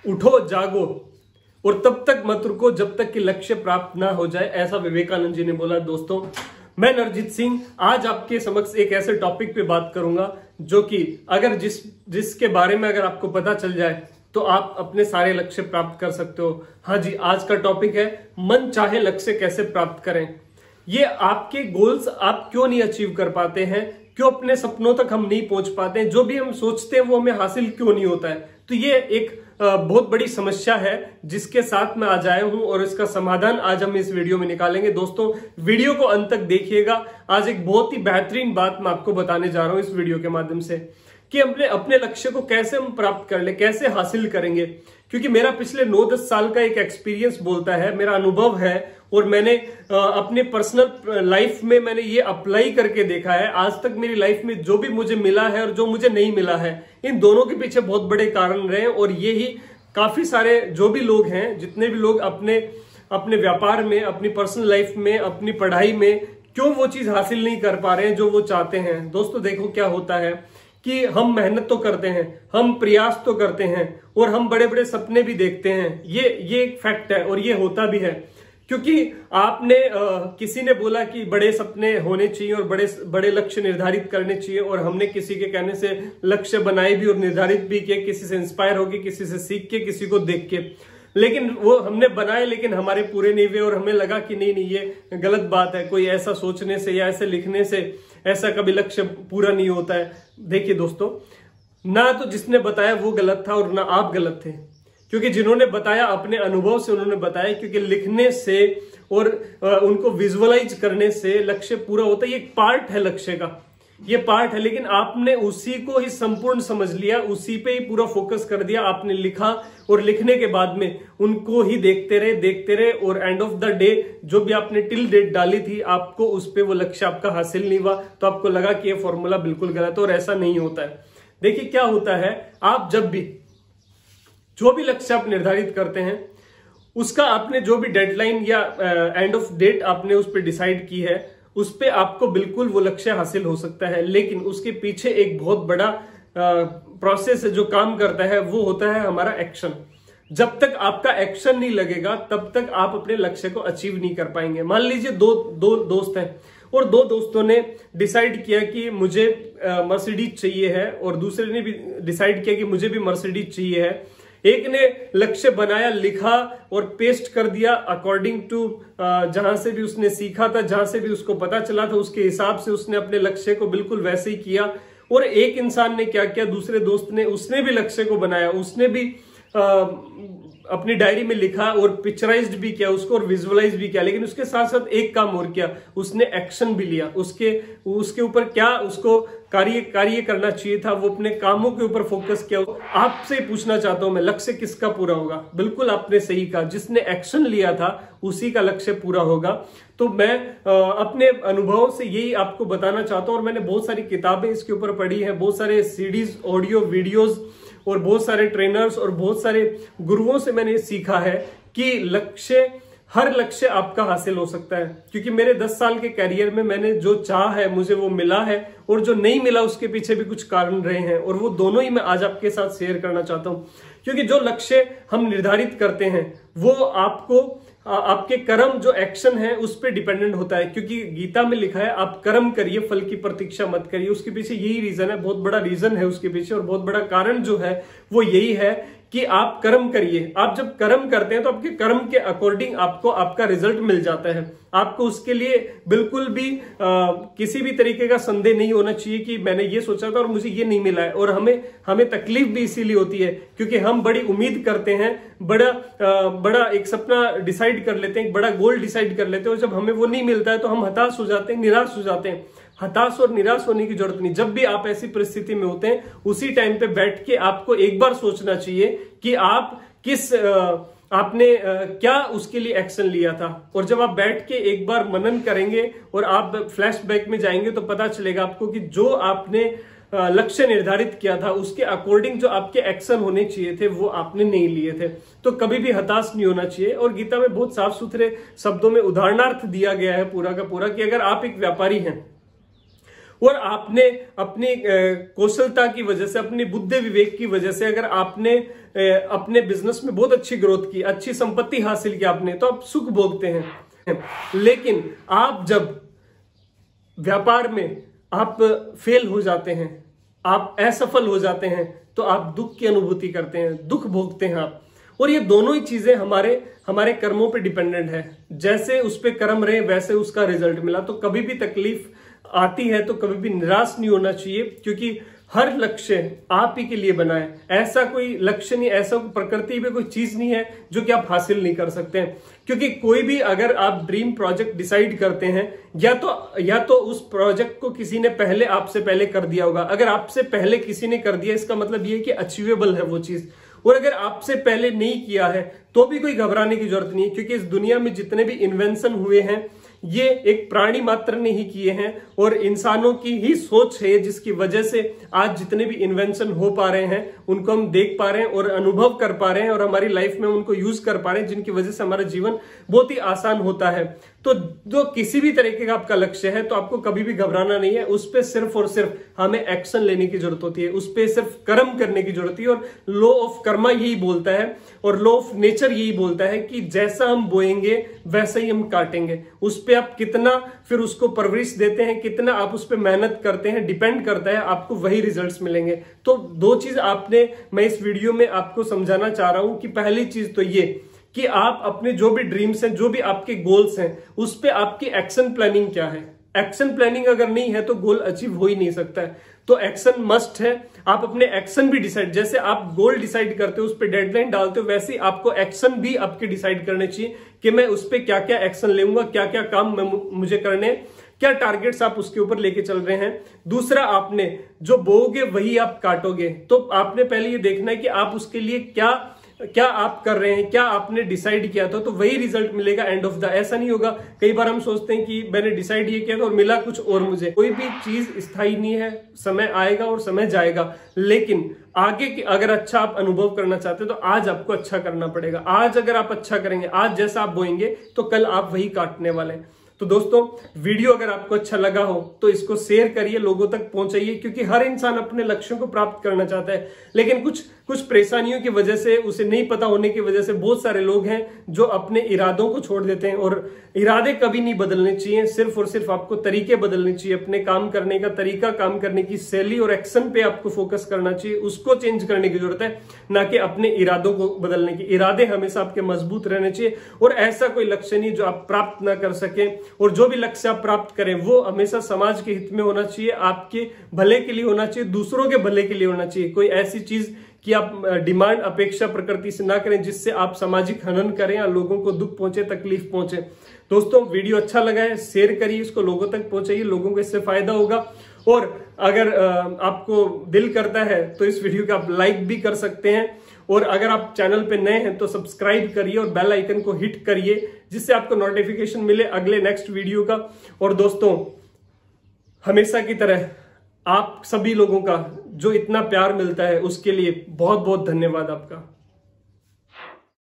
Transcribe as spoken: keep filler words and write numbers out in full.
उठो जागो और तब तक मत रुको जब तक कि लक्ष्य प्राप्त ना हो जाए, ऐसा विवेकानंद जी ने बोला। दोस्तों, मैं नरजीत सिंह आज आपके समक्ष एक ऐसे टॉपिक पे बात करूंगा जो कि अगर जिस जिसके बारे में अगर आपको पता चल जाए तो आप अपने सारे लक्ष्य प्राप्त कर सकते हो। हाँ जी, आज का टॉपिक है मन चाहे लक्ष्य कैसे प्राप्त करें। ये आपके गोल्स आप क्यों नहीं अचीव कर पाते हैं, क्यों अपने सपनों तक हम नहीं पहुंच पाते हैं, जो भी हम सोचते हैं वो हमें हासिल क्यों नहीं होता है। तो ये एक बहुत बड़ी समस्या है जिसके साथ मैं आज आया हूं और इसका समाधान आज हम इस वीडियो में निकालेंगे। दोस्तों, वीडियो को अंत तक देखिएगा। आज एक बहुत ही बेहतरीन बात मैं आपको बताने जा रहा हूं इस वीडियो के माध्यम से कि अपने अपने लक्ष्य को कैसे हम प्राप्त कर ले, कैसे हासिल करेंगे। क्योंकि मेरा पिछले नौ दस साल का एक एक्सपीरियंस बोलता है, मेरा अनुभव है और मैंने अपने पर्सनल लाइफ में मैंने ये अप्लाई करके देखा है। आज तक मेरी लाइफ में जो भी मुझे मिला है और जो मुझे नहीं मिला है, इन दोनों के पीछे बहुत बड़े कारण रहे हैं। और ये ही काफी सारे जो भी लोग हैं, जितने भी लोग अपने अपने व्यापार में, अपनी पर्सनल लाइफ में, अपनी पढ़ाई में क्यों वो चीज हासिल नहीं कर पा रहे हैं जो वो चाहते हैं। दोस्तों देखो, क्या होता है कि हम मेहनत तो करते हैं, हम प्रयास तो करते हैं और हम बड़े बड़े सपने भी देखते हैं। ये ये एक फैक्ट है और ये होता भी है। क्योंकि आपने आ, किसी ने बोला कि बड़े सपने होने चाहिए और बड़े बड़े लक्ष्य निर्धारित करने चाहिए, और हमने किसी के कहने से लक्ष्य बनाए भी और निर्धारित भी किए, किसी से इंस्पायर होके, किसी से सीख के, किसी को देख के। लेकिन वो हमने बनाए लेकिन हमारे पूरे नहीं हुए और हमें लगा कि नहीं नहीं ये गलत बात है, कोई ऐसा सोचने से या ऐसे लिखने से ऐसा कभी लक्ष्य पूरा नहीं होता है। देखिए दोस्तों, ना तो जिसने बताया वो गलत था और ना आप गलत थे, क्योंकि जिन्होंने बताया अपने अनुभव से उन्होंने बताया। क्योंकि लिखने से और उनको विजुअलाइज करने से लक्ष्य पूरा होता है। ये एक पार्ट है लक्ष्य का, ये पार्ट है, लेकिन आपने उसी को ही संपूर्ण समझ लिया, उसी पे ही पूरा फोकस कर दिया। आपने लिखा और लिखने के बाद में उनको ही देखते रहे देखते रहे और एंड ऑफ द डे जो भी आपने टिल डेट डाली थी, आपको उस पे वो लक्ष्य आपका हासिल नहीं हुआ, तो आपको लगा कि ये फॉर्मूला बिल्कुल गलत है और ऐसा नहीं होता है। देखिए क्या होता है, आप जब भी जो भी लक्ष्य आप निर्धारित करते हैं उसका आपने जो भी डेडलाइन या एंड ऑफ डेट आपने उस पर डिसाइड की है, उस पे आपको बिल्कुल वो लक्ष्य हासिल हो सकता है। लेकिन उसके पीछे एक बहुत बड़ा प्रोसेस है जो काम करता है, वो होता है हमारा एक्शन। जब तक आपका एक्शन नहीं लगेगा तब तक आप अपने लक्ष्य को अचीव नहीं कर पाएंगे। मान लीजिए दो दो दोस्त हैं और दो दोस्तों ने डिसाइड किया कि मुझे मर्सिडीज चाहिए है और दूसरे ने भी डिसाइड किया कि मुझे भी मर्सिडीज चाहिए है। एक ने लक्ष्य बनाया, लिखा और पेस्ट कर दिया अकॉर्डिंग टू जहां से भी उसने सीखा था, जहां से भी उसको पता चला था, उसके हिसाब से उसने अपने लक्ष्य को बिल्कुल वैसे ही किया। और एक इंसान ने क्या किया, दूसरे दोस्त ने, उसने भी लक्ष्य को बनाया, उसने भी आ, अपनी डायरी में लिखा और पिक्चराइज्ड भी किया उसको और विजुअलाइज भी किया। लेकिन उसके साथ साथ एक काम और किया, उसने एक्शन भी लिया। उसके उसके ऊपर क्या उसको कार्य कार्य करना चाहिए था, वो अपने कामों के ऊपर फोकस किया। आपसे पूछना चाहता हूं मैं, लक्ष्य किसका पूरा होगा? बिल्कुल आपने सही कहा, जिसने एक्शन लिया था उसी का लक्ष्य पूरा होगा। तो मैं आ, अपने अनुभव से यही आपको बताना चाहता हूं और मैंने बहुत सारी किताबें इसके ऊपर पढ़ी है, बहुत सारे सीडीज, ऑडियो वीडियोज और बहुत सारे ट्रेनर्स और बहुत सारे गुरुओं से मैंने सीखा है कि लक्ष्य, हर लक्ष्य आपका हासिल हो सकता है। क्योंकि मेरे दस साल के कैरियर में मैंने जो चाहा है मुझे वो मिला है, और जो नहीं मिला उसके पीछे भी कुछ कारण रहे हैं, और वो दोनों ही मैं आज आपके साथ शेयर करना चाहता हूं। क्योंकि जो लक्ष्य हम निर्धारित करते हैं वो आपको आपके कर्म, जो एक्शन है, उस पर डिपेंडेंट होता है। क्योंकि गीता में लिखा है आप कर्म करिए, फल की प्रतीक्षा मत करिए। उसके पीछे यही रीजन है, बहुत बड़ा रीजन है उसके पीछे, और बहुत बड़ा कारण जो है वो यही है कि आप कर्म करिए। आप जब कर्म करते हैं तो आपके कर्म के अकॉर्डिंग आपको आपका रिजल्ट मिल जाता है। आपको उसके लिए बिल्कुल भी आ, किसी भी तरीके का संदेह नहीं होना चाहिए कि मैंने ये सोचा था और मुझे ये नहीं मिला है। और हमें हमें तकलीफ भी इसीलिए होती है क्योंकि हम बड़ी उम्मीद करते हैं, बड़ा आ, बड़ा एक सपना डिसाइड कर लेते हैं, एक बड़ा गोल डिसाइड कर लेते हैं, और जब हमें वो नहीं मिलता है तो हम हताश हो जाते हैं, निराश हो जाते हैं। हताश और निराश होने की जरूरत नहीं। जब भी आप ऐसी परिस्थिति में होते हैं उसी टाइम पे बैठ के आपको एक बार सोचना चाहिए कि आप किस आपने क्या उसके लिए एक्शन लिया था। और जब आप बैठ के एक बार मनन करेंगे और आप फ्लैशबैक में जाएंगे तो पता चलेगा आपको कि जो आपने लक्ष्य निर्धारित किया था उसके अकॉर्डिंग जो आपके एक्शन होने चाहिए थे वो आपने नहीं लिए थे। तो कभी भी हताश नहीं होना चाहिए। और गीता में बहुत साफ सुथरे शब्दों में उदाहरणार्थ दिया गया है पूरा का पूरा कि अगर आप एक व्यापारी हैं और आपने अपनी कौशलता की वजह से, अपनी बुद्धि विवेक की वजह से अगर आपने अपने बिजनेस में बहुत अच्छी ग्रोथ की, अच्छी संपत्ति हासिल की आपने, तो आप सुख भोगते हैं। लेकिन आप जब व्यापार में आप फेल हो जाते हैं, आप असफल हो जाते हैं, तो आप दुख की अनुभूति करते हैं, दुख भोगते हैं आप। और ये दोनों ही चीजें हमारे हमारे कर्मों पे डिपेंडेंट है। जैसे उस पे कर्म रहे वैसे उसका रिजल्ट मिला। तो कभी भी तकलीफ आती है तो कभी भी निराश नहीं होना चाहिए, क्योंकि हर लक्ष्य आप ही के लिए बना है। ऐसा कोई लक्ष्य नहीं, ऐसा प्रकृति में कोई चीज नहीं है जो कि आप हासिल नहीं कर सकते हैं। क्योंकि कोई भी अगर आप ड्रीम प्रोजेक्ट डिसाइड करते हैं, या तो या तो उस प्रोजेक्ट को किसी ने पहले आपसे पहले कर दिया होगा। अगर आपसे पहले किसी ने कर दिया, इसका मतलब ये है कि अचीवेबल है वो चीज। और अगर आपसे पहले नहीं किया है तो भी कोई घबराने की जरूरत नहीं है, क्योंकि इस दुनिया में जितने भी इन्वेंशन हुए हैं ये एक प्राणी मात्र ने ही किए हैं, और इंसानों की ही सोच है जिसकी वजह से आज जितने भी इन्वेंशन हो पा रहे हैं उनको हम देख पा रहे हैं और अनुभव कर पा रहे हैं, और हमारी लाइफ में उनको यूज कर पा रहे हैं, जिनकी वजह से हमारा जीवन बहुत ही आसान होता है। तो जो किसी भी तरीके का आपका लक्ष्य है तो आपको कभी भी घबराना नहीं है। उस पर सिर्फ और सिर्फ हमें एक्शन लेने की जरूरत होती है, उस पर सिर्फ कर्म करने की जरूरत है। और लॉ ऑफ कर्मा यही बोलता है, और लॉ ऑफ नेचर यही बोलता है कि जैसा हम बोएंगे वैसे ही हम काटेंगे। उस पर आप कितना फिर उसको परवरिश देते हैं, कितना आप उस पर मेहनत करते हैं, डिपेंड करता है, आपको वही रिजल्ट्स मिलेंगे। तो दो चीज आपने मैं इस वीडियो में आपको समझाना चाह रहा हूं कि पहली चीज तो ये कि आप अपने जो भी ड्रीम्स हैं, जो भी आपके गोल्स हैं, उस पे आपकी एक्शन प्लानिंग क्या है। एक्शन प्लानिंग अगर नहीं है तो गोल अचीव हो ही नहीं सकता है। तो एक्शन मस्ट है। आप अपने एक्शन भी डिसाइड, जैसे आप गोल डिसाइड करते हो, उस पर डेडलाइन डालते हो, वैसे ही आपको एक्शन भी आपके डिसाइड करने चाहिए कि मैं उस पर क्या क्या एक्शन लेऊंगा, क्या क्या काम मैं मुझे करने, क्या टारगेट्स आप उसके ऊपर लेके चल रहे हैं। दूसरा, आपने जो बोओगे वही आप काटोगे। तो आपने पहले ये देखना है कि आप उसके लिए क्या क्या आप कर रहे हैं, क्या आपने डिसाइड किया था, तो वही रिजल्ट मिलेगा एंड ऑफ द। ऐसा नहीं होगा, कई बार हम सोचते हैं कि मैंने डिसाइड ये किया था और मिला कुछ और मुझे। कोई भी चीज स्थायी नहीं है, समय आएगा और समय जाएगा। लेकिन आगे की अगर अच्छा आप अनुभव करना चाहते हैं तो आज आपको अच्छा करना पड़ेगा। आज अगर आप अच्छा करेंगे, आज जैसा आप बोएंगे तो कल आप वही काटने वाले हैं। तो दोस्तों, वीडियो अगर आपको अच्छा लगा हो तो इसको शेयर करिए, लोगों तक पहुंचाइए, क्योंकि हर इंसान अपने लक्ष्यों को प्राप्त करना चाहता है, लेकिन कुछ कुछ परेशानियों की वजह से, उसे नहीं पता होने की वजह से बहुत सारे लोग हैं जो अपने इरादों को छोड़ देते हैं। और इरादे कभी नहीं बदलने चाहिए, सिर्फ और सिर्फ आपको तरीके बदलने चाहिए। अपने काम करने का तरीका, काम करने की शैली और एक्शन पे आपको फोकस करना चाहिए, उसको चेंज करने की जरूरत है, ना कि अपने इरादों को बदलने की। इरादे हमेशा आपके मजबूत रहने चाहिए, और ऐसा कोई लक्ष्य नहीं जो आप प्राप्त ना कर सके। और जो भी लक्ष्य आप प्राप्त करें वो हमेशा समाज के हित में होना चाहिए, आपके भले के लिए होना चाहिए, दूसरों के भले के लिए होना चाहिए। कोई ऐसी चीज कि आप डिमांड, अपेक्षा प्रकृति से ना करें जिससे आप सामाजिक हनन करें या लोगों को दुख पहुंचे, तकलीफ पहुंचे। दोस्तों, वीडियो अच्छा लगा है, शेयर करिए, इसको लोगों तक पहुंचाइए, लोगों को इससे फायदा होगा। और अगर आपको दिल करता है तो इस वीडियो को आप लाइक भी कर सकते हैं, और अगर आप चैनल पे नए हैं तो सब्सक्राइब करिए और बेल आइकन को हिट करिए, जिससे आपको नोटिफिकेशन मिले अगले नेक्स्ट वीडियो का। और दोस्तों, हमेशा की तरह आप सभी लोगों का जो इतना प्यार मिलता है उसके लिए बहुत बहुत धन्यवाद आपका।